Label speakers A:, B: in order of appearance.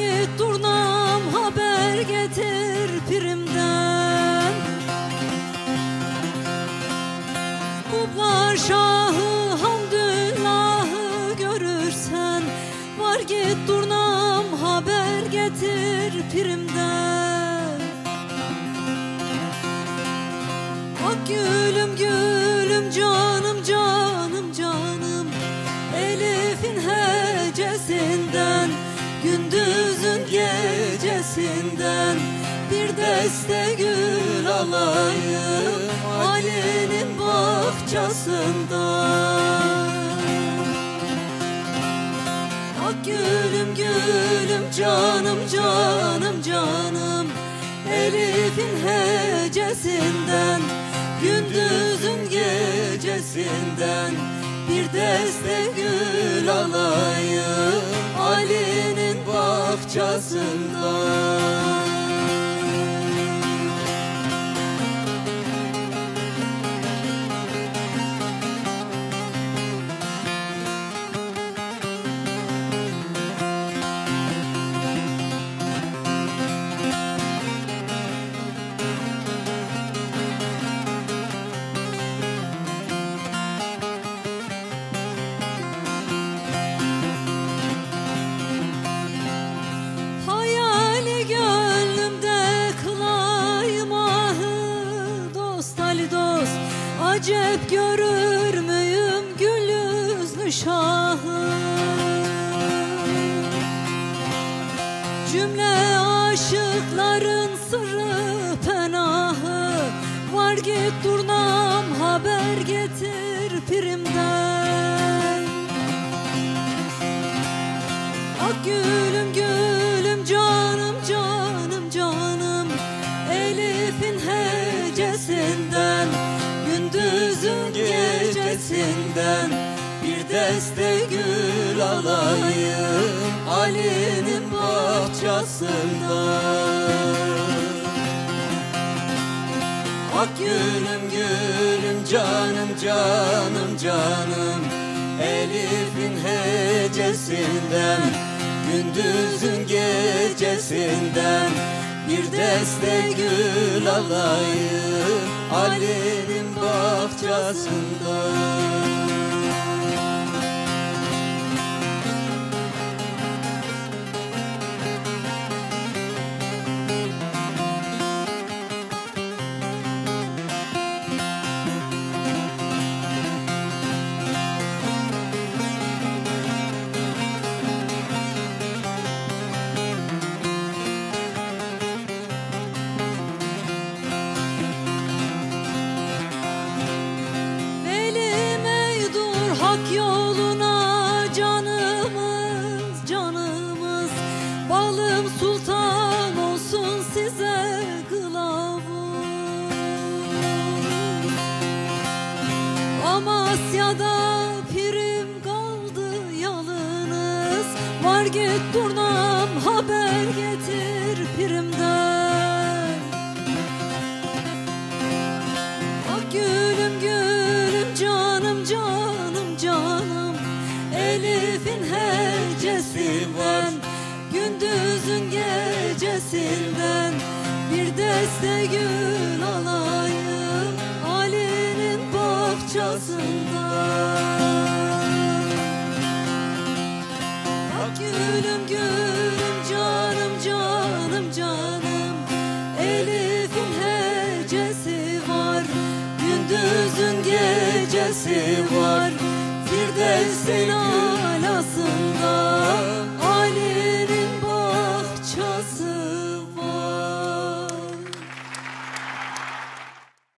A: git durnam haber getir pirimden. Kublar şahı hamdüllahı görürsen, var git durnam haber getir pirimden. Ak gülüm gülüm canım canım canım, Elif'in hecesinden, gündüzün gecesinden bir deste gül alayım Ali'nin bahçesinden. Ak gülüm gülüm canım canım canım, Elif'in hecesinden, gündüzün gecesinden bir deste gül alayım Ali'nin bahçesinden. Acep görür müyüm gül yüzlü şahı? Cümle aşıkların sırrı penahı, var git durnam haber getir pirimden. Ak gülüm gülüm canım canım canım, Elif'in hecesinden, gündüzün gecesinden bir deste gül alayım Ali'nin bahçesinden. Ak gülüm gülüm canım canım canım, Elif'in hecesinden, gündüzün gecesinden bir deste gül alayım Ali'nin bahçesinden. Hak yoluna canımız canımız, balım sultan olsun size kılavuz. Amasya'da pirim kaldı yalınız, var git durnam haber getir pirimden. Ak gülüm gülüm canım canım canım, Elif'in hecesinden, gündüzün gecesinden bir deste gül alayım Ali'nin bahçesinden. Ak gülüm